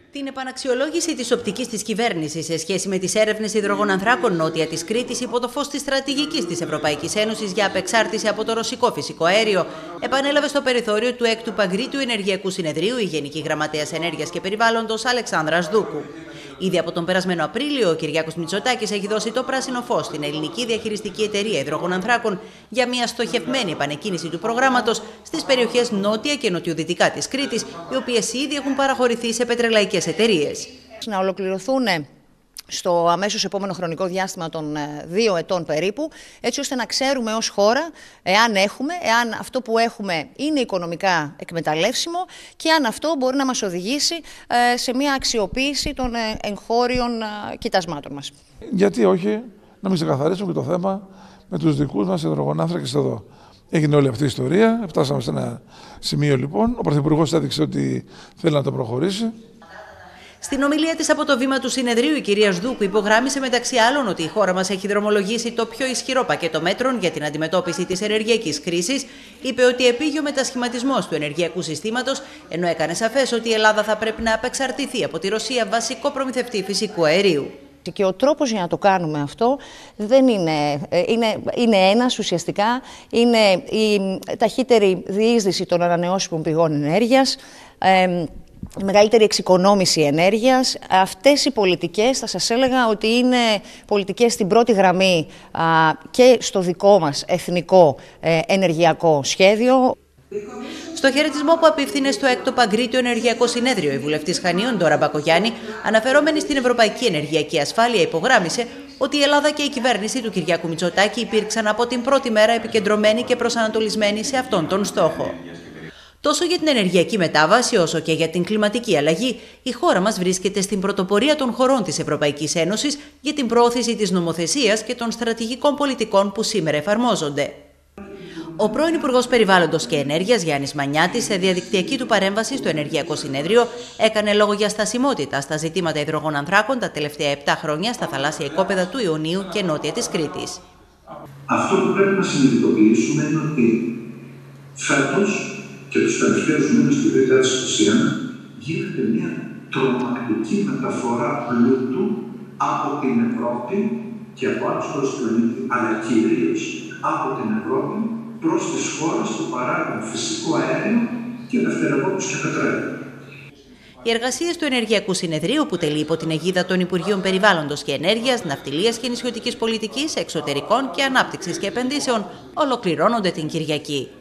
Την επαναξιολόγηση της οπτικής της κυβέρνησης σε σχέση με τις έρευνες υδρογονανθράκων νότια της Κρήτης υπό το φως της στρατηγικής της Ευρωπαϊκής Ένωσης για απεξάρτηση από το ρωσικό φυσικό αέριο, επανέλαβε στο περιθώριο του 6ου Παγκρίτιου Ενεργειακού Συνεδρίου η Γενική Γραμματέας Ενέργειας και Περιβάλλοντος Αλεξάνδρας Δούκου. Ήδη από τον περασμένο Απρίλιο, ο Κυριάκος Μητσοτάκης έχει δώσει το πράσινο φως στην ελληνική διαχειριστική εταιρεία υδρογονανθράκων για μια στοχευμένη επανεκκίνηση του προγράμματος στις περιοχές νότια και νοτιοδυτικά της Κρήτης, οι οποίες ήδη έχουν παραχωρηθεί σε πετρελαϊκές εταιρείες. Να ολοκληρωθούν στο αμέσως επόμενο χρονικό διάστημα των 2 ετών περίπου, έτσι ώστε να ξέρουμε ως χώρα εάν αυτό που έχουμε είναι οικονομικά εκμεταλλεύσιμο και αν αυτό μπορεί να μας οδηγήσει σε μια αξιοποίηση των εγχώριων κοιτασμάτων μας. Γιατί όχι, να μην ξεκαθαρίσουμε και το θέμα με τους δικούς μας υδρογονάνθρακες εδώ. Έγινε όλη αυτή η ιστορία, φτάσαμε σε ένα σημείο λοιπόν, ο Πρωθυπουργός έδειξε ότι θέλει να το προχωρήσει. Στην ομιλία της από το βήμα του συνεδρίου, η κυρία Σδούκου υπογράμμισε μεταξύ άλλων ότι η χώρα μας έχει δρομολογήσει το πιο ισχυρό πακέτο μέτρων για την αντιμετώπιση της ενεργειακής κρίσης. Είπε ότι επήγει ο μετασχηματισμός του ενεργειακού συστήματος, ενώ έκανε σαφές ότι η Ελλάδα θα πρέπει να απεξαρτηθεί από τη Ρωσία, βασικό προμηθευτή φυσικού αερίου. Και ο τρόπος για να το κάνουμε αυτό δεν είναι ένας ουσιαστικά, είναι η ταχύτερη διείσδυση των ανανεώσιμων πηγών ενέργειας, μεγαλύτερη εξοικονόμηση ενέργειας. Αυτές οι πολιτικές θα σας έλεγα ότι είναι πολιτικές στην πρώτη γραμμή και στο δικό μας εθνικό ενεργειακό σχέδιο. Στο χαιρετισμό που απίφθινε στο 6ο Παγκρίτιο Ενεργειακό Συνέδριο, η βουλευτής Χανίων Ντόρα Μπακογιάννη, αναφερόμενη στην ευρωπαϊκή ενεργειακή ασφάλεια, υπογράμμισε ότι η Ελλάδα και η κυβέρνηση του Κυριάκου Μητσοτάκη υπήρξαν από την πρώτη μέρα επικεντρωμένοι και προσανατολισμένοι σε αυτόν τον στόχο. Τόσο για την ενεργειακή μετάβαση όσο και για την κλιματική αλλαγή, η χώρα μας βρίσκεται στην πρωτοπορία των χωρών της Ευρωπαϊκής Ένωσης για την προώθηση της νομοθεσίας και των στρατηγικών πολιτικών που σήμερα εφαρμόζονται. Ο πρώην Υπουργός Περιβάλλοντος και Ενέργειας Γιάννης Μανιάτης, σε διαδικτυακή του παρέμβαση στο Ενεργειακό Συνέδριο, έκανε λόγο για στασιμότητα στα ζητήματα υδρογονανθράκων τα τελευταία 7 χρόνια στα θαλάσσια οικόπεδα του Ιωνίου και νότια της Κρήτης. Αυτό που πρέπει να συνειδητοποιήσουμε είναι ότι φέτος και τους τελευταίους μήνες του 2021 γίνεται μια τρομακτική μεταφορά πλούτου από την Ευρώπη και από άλλους χώρες του πλανήτη, αλλά κυρίως από την Ευρώπη προς τις χώρες που παράγουν φυσικό αέριο και δευτερευόντως και πετρέλαιο. Οι εργασίες του Ενεργειακού Συνεδρίου, που τελεί υπό την αιγίδα των Υπουργείων Περιβάλλοντος και Ενέργειας, Ναυτιλίας και Νησιωτικής Πολιτικής, Εξωτερικών και Ανάπτυξης και Επενδύσεων, ολοκληρώνονται την Κυριακή.